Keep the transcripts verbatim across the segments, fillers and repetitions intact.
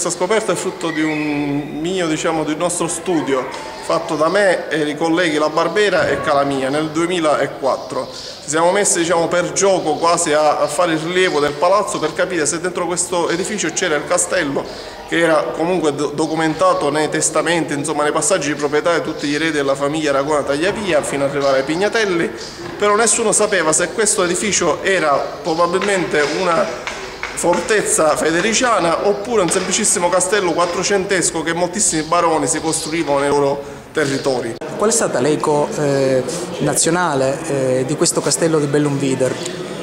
questa scoperta è frutto di un mio, diciamo, di un nostro studio fatto da me e i colleghi La Barbera e Calamia nel duemilaquattro. Ci siamo messi, diciamo, per gioco quasi a, a fare il rilievo del palazzo per capire se dentro questo edificio c'era il castello, che era comunque do documentato nei testamenti, insomma nei passaggi di proprietà di tutti gli eredi della famiglia Aragona Tagliavia fino ad arrivare ai Pignatelli, però nessuno sapeva se questo edificio era probabilmente una fortezza federiciana oppure un semplicissimo castello quattrocentesco che moltissimi baroni si costruivano nei loro territori. Qual è stata l'eco eh, nazionale eh, di questo castello di Bellunvider?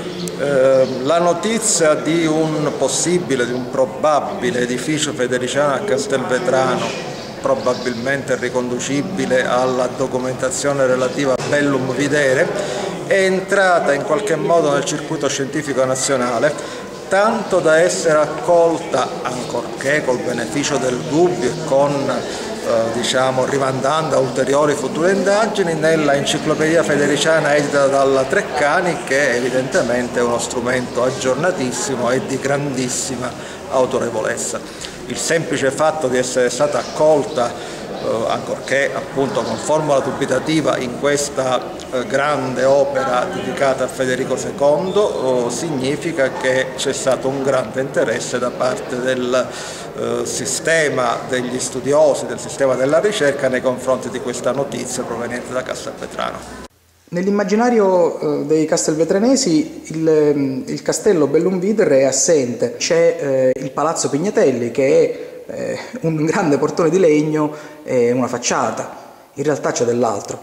Eh, la notizia di un possibile, di un probabile edificio federiciano a Castelvetrano, probabilmente riconducibile alla documentazione relativa a Bellunvidere, è entrata in qualche modo nel circuito scientifico nazionale, tanto da essere accolta, ancorché col beneficio del dubbio e con, eh, diciamo, rimandando a ulteriori future indagini, nella enciclopedia federiciana edita dalla Treccani, che evidentemente è uno strumento aggiornatissimo e di grandissima autorevolezza. Il semplice fatto di essere stata accolta, Uh, ancorché appunto con formula dubitativa, in questa uh, grande opera dedicata a Federico secondo, uh, significa che c'è stato un grande interesse da parte del uh, sistema degli studiosi, del sistema della ricerca nei confronti di questa notizia proveniente da Castelvetrano. Nell'immaginario uh, dei castelvetranesi il, il castello Bellunvider è assente, c'è uh, il palazzo Pignatelli che è un grande portone di legno e una facciata, in realtà c'è dell'altro.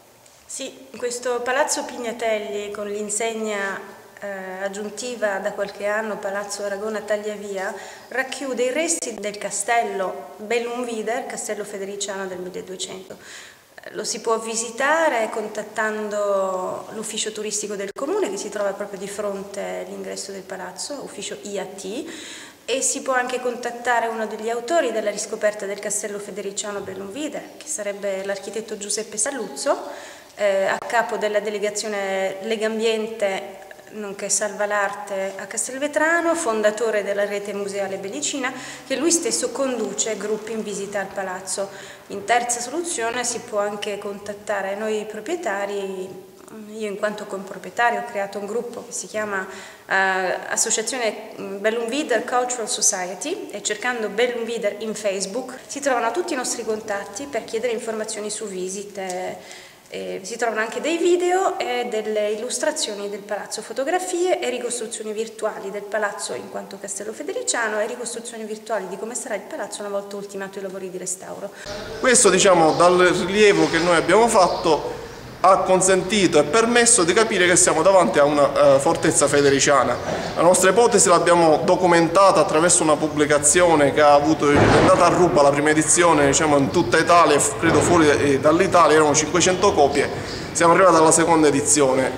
Sì, questo palazzo Pignatelli con l'insegna eh, aggiuntiva da qualche anno Palazzo Aragona Tagliavia racchiude i resti del castello Bellunvider, castello federiciano del milleduecento. Lo si può visitare contattando l'ufficio turistico del comune che si trova proprio di fronte all'ingresso del palazzo, ufficio I A T, e si può anche contattare uno degli autori della riscoperta del castello federiciano Bellunvider, che sarebbe l'architetto Giuseppe Saluzzo, eh, a capo della delegazione Legambiente nonché Salva l'Arte a Castelvetrano, fondatore della rete museale bellicina, che lui stesso conduce gruppi in visita al palazzo. In terza soluzione si può anche contattare noi proprietari. Io in quanto comproprietario ho creato un gruppo che si chiama uh, Associazione Bellunvider Cultural Society e cercando Bellunvider in Facebook si trovano tutti i nostri contatti per chiedere informazioni su visite. E si trovano anche dei video e delle illustrazioni del palazzo, fotografie e ricostruzioni virtuali del palazzo in quanto castello federiciano e ricostruzioni virtuali di come sarà il palazzo una volta ultimato i lavori di restauro. Questo, diciamo, dal rilievo che noi abbiamo fatto ha consentito e permesso di capire che siamo davanti a una uh, fortezza federiciana. La nostra ipotesi l'abbiamo documentata attraverso una pubblicazione che ha avuto, è andata a ruba la prima edizione, diciamo, in tutta Italia, credo fuori dall'Italia, erano cinquecento copie, siamo arrivati alla seconda edizione.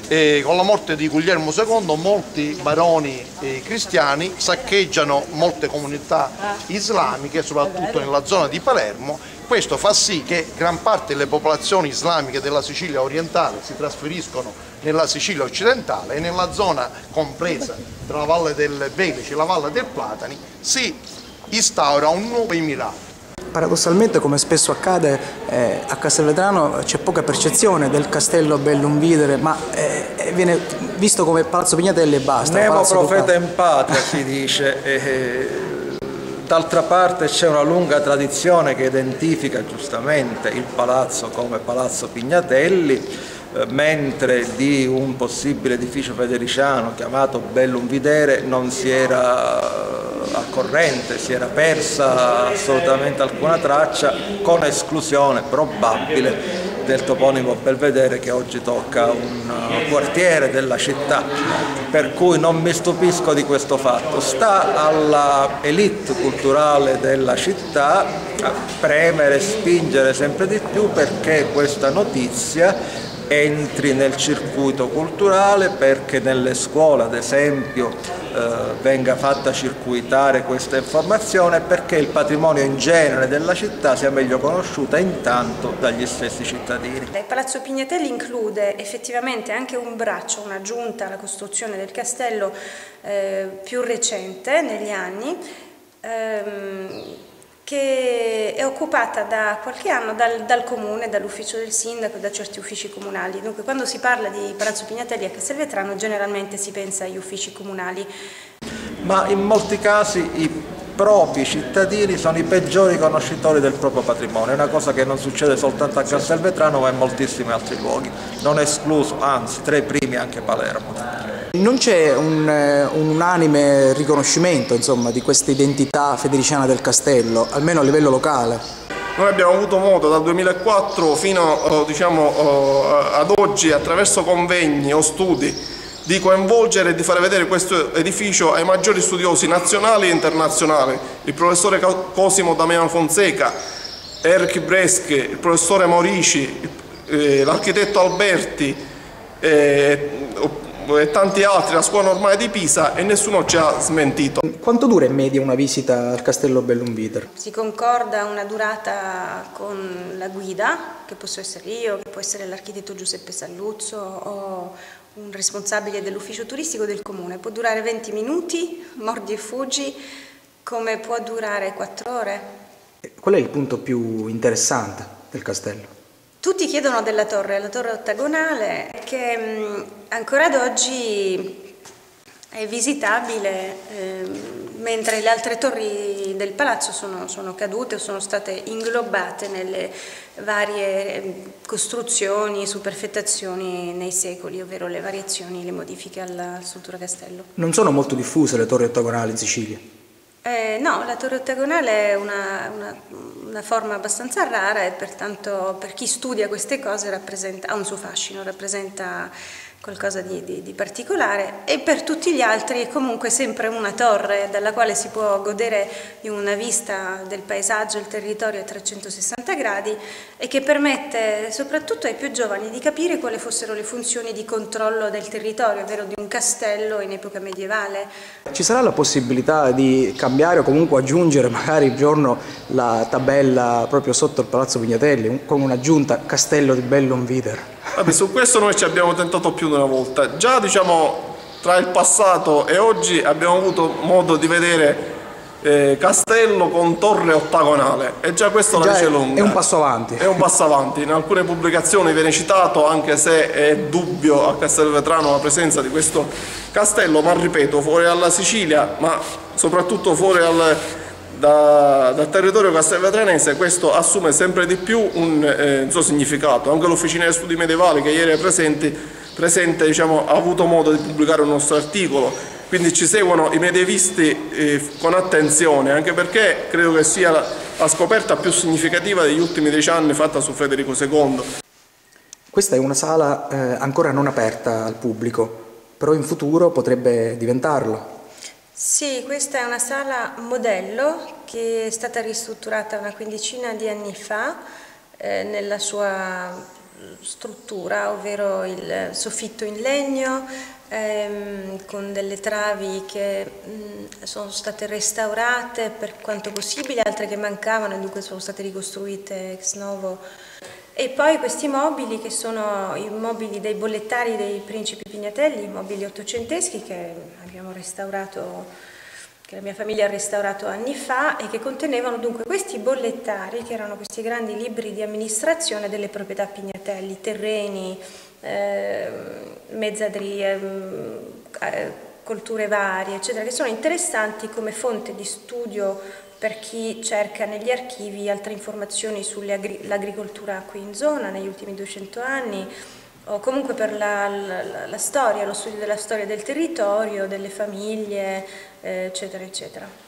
E con la morte di Guglielmo secondo molti baroni eh, cristiani saccheggiano molte comunità islamiche, soprattutto nella zona di Palermo. Questo fa sì che gran parte delle popolazioni islamiche della Sicilia orientale si trasferiscono nella Sicilia occidentale e nella zona compresa tra la Valle del Velice e la Valle del Platani si instaura un nuovo emirato. Paradossalmente, come spesso accade, eh, a Castelvetrano c'è poca percezione del castello Bellunvider, ma eh, viene visto come Palazzo Pignatelli e basta. Nemo profeta in patria si dice. Eh, D'altra parte c'è una lunga tradizione che identifica giustamente il palazzo come Palazzo Pignatelli, eh, mentre di un possibile edificio federiciano chiamato Bellunvidere non si era a corrente, si era persa assolutamente alcuna traccia, con esclusione probabile del toponimo Belvedere che oggi tocca un quartiere della città, per cui non mi stupisco di questo fatto. Sta alla elite culturale della città premere, spingere sempre di più perché questa notizia entri nel circuito culturale, perché nelle scuole ad esempio eh, venga fatta circuitare questa informazione, perché il patrimonio in genere della città sia meglio conosciuta intanto dagli stessi cittadini. Il Palazzo Pignatelli include effettivamente anche un braccio, un'aggiunta alla costruzione del castello eh, più recente negli anni, ehm, che è occupata da qualche anno dal, dal comune, dall'ufficio del sindaco, da certi uffici comunali. Dunque quando si parla di Palazzo Pignatelli a Castelvetrano generalmente si pensa agli uffici comunali. Ma in molti casi i propri cittadini sono i peggiori conoscitori del proprio patrimonio, è una cosa che non succede soltanto a Castelvetrano ma in moltissimi altri luoghi, non escluso, anzi tra i primi anche Palermo. Non c'è un, un unanime riconoscimento, insomma, di questa identità federiciana del castello, almeno a livello locale. Noi abbiamo avuto modo dal duemilaquattro fino diciamo, ad oggi, attraverso convegni o studi, di coinvolgere e di fare vedere questo edificio ai maggiori studiosi nazionali e internazionali, il professore Cosimo Damiano Fonseca, Erich Bresche, il professore Morici, eh, l'architetto Alberti eh, e tanti altri, la scuola normale di Pisa, e nessuno ci ha smentito. Quanto dura in media una visita al castello Bellunvider? Si concorda una durata con la guida, che posso essere io, che può essere l'architetto Giuseppe Salluzzo o un responsabile dell'ufficio turistico del comune. Può durare venti minuti, mordi e fuggi, come può durare quattro ore. Qual è il punto più interessante del castello? Tutti chiedono della torre, la torre ottagonale, che mh, ancora ad oggi è visitabile, eh, mentre le altre torri del palazzo sono, sono cadute o sono state inglobate nelle varie costruzioni, superfettazioni nei secoli, ovvero le variazioni, le modifiche alla struttura castello. Non sono molto diffuse le torri ottagonali in Sicilia? Eh, no, la torre ottagonale è una, una, una forma abbastanza rara e pertanto per chi studia queste cose rappresenta, ha un suo fascino, rappresenta qualcosa di, di, di particolare, e per tutti gli altri è comunque sempre una torre dalla quale si può godere di una vista del paesaggio, il territorio a trecentosessanta gradi, e che permette soprattutto ai più giovani di capire quali fossero le funzioni di controllo del territorio, ovvero di un castello in epoca medievale. Ci sarà la possibilità di cambiare o comunque aggiungere magari un giorno la tabella proprio sotto il Palazzo Pignatelli con un'aggiunta Castello di Bellunvider? Vabbè, su questo noi ci abbiamo tentato più di una volta. Già diciamo tra il passato e oggi abbiamo avuto modo di vedere eh, castello con torre ottagonale, e già questo la dice lunga. È un passo avanti. È un passo avanti. In alcune pubblicazioni viene citato, anche se è dubbio a Castelvetrano la presenza di questo castello, ma ripeto, fuori dalla Sicilia, ma soprattutto fuori dal, da, dal territorio castelvetranese, questo assume sempre di più un, eh, un suo significato. Anche l'Officina di Studi Medievali, che ieri è presente, presente diciamo, ha avuto modo di pubblicare un nostro articolo, quindi ci seguono i medievisti eh, con attenzione, anche perché credo che sia la, la scoperta più significativa degli ultimi dieci anni fatta su Federico secondo. Questa è una sala eh, ancora non aperta al pubblico, però in futuro potrebbe diventarlo. Sì, questa è una sala modello che è stata ristrutturata una quindicina di anni fa eh, nella sua struttura, ovvero il soffitto in legno ehm, con delle travi che mh, sono state restaurate per quanto possibile, altre che mancavano e dunque sono state ricostruite ex novo. E poi questi mobili, che sono i mobili dei bollettari dei principi Pignatelli, mobili ottocenteschi che abbiamo restaurato, che la mia famiglia ha restaurato anni fa, e che contenevano dunque questi bollettari, che erano questi grandi libri di amministrazione delle proprietà Pignatelli, terreni, eh, mezzadrie, eh, colture varie, eccetera, che sono interessanti come fonte di studio per chi cerca negli archivi altre informazioni sull'agricoltura qui in zona negli ultimi duecento anni, o comunque per la, la, la storia, lo studio della storia del territorio, delle famiglie, eh, eccetera, eccetera.